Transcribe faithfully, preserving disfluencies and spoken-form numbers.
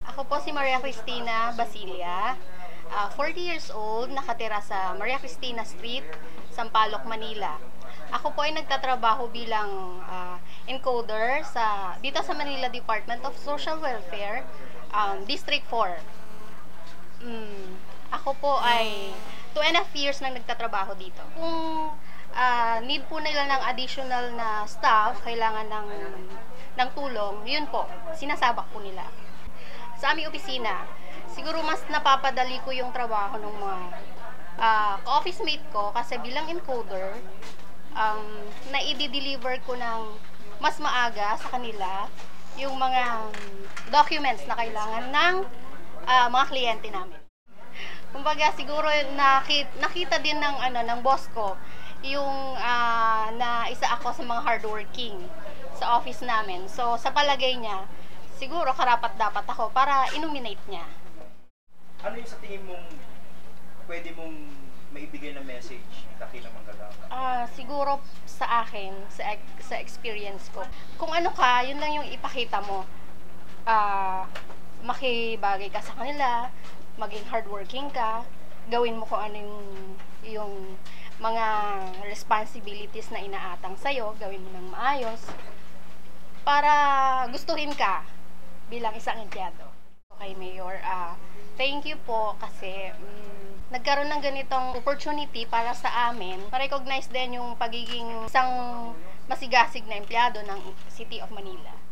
Ako po si Maria Cristina Basilia, uh, forty years old, nakatira sa Maria Cristina Street, Sampaloc, Manila. Ako po ay nagtatrabaho bilang uh, encoder sa dito sa Manila Department of Social Welfare, um, District four. Mm, ako po ay two and a half years nang nagtatrabaho dito. Kung uh, need po nila ng additional na staff, kailangan ng, ng tulong, yun po, sinasabak po nila. Sa aming opisina, siguro mas napapadali ko yung trabaho ng mga uh, ka-office mate ko kasi bilang encoder, um, na i-deliver ko ng mas maaga sa kanila yung mga documents na kailangan ng uh, mga kliyente namin. Kumbaga siguro nakita, nakita din ng ano ng boss ko yung uh, na isa ako sa mga hardworking sa office namin. So sa palagay niya, siguro karapat dapat ako para i-nominate niya. Ano yung sa tingin mong pwede mong maibigay na message dakilang manggagawa? Ah, uh, siguro sa akin, sa sa experience ko. Kung ano ka, yun lang yung ipakita mo. Ah, uh, makibagay ka sa kanila, maging hardworking ka, gawin mo kung ano yung, yung mga responsibilities na inaatang sa'yo, gawin mo ng maayos para gustuhin ka bilang isang empleyado. Okay, Mayor, uh, thank you po kasi um, nagkaroon ng ganitong opportunity para sa amin, ma-recognize din yung pagiging isang masigasig na empleyado ng City of Manila.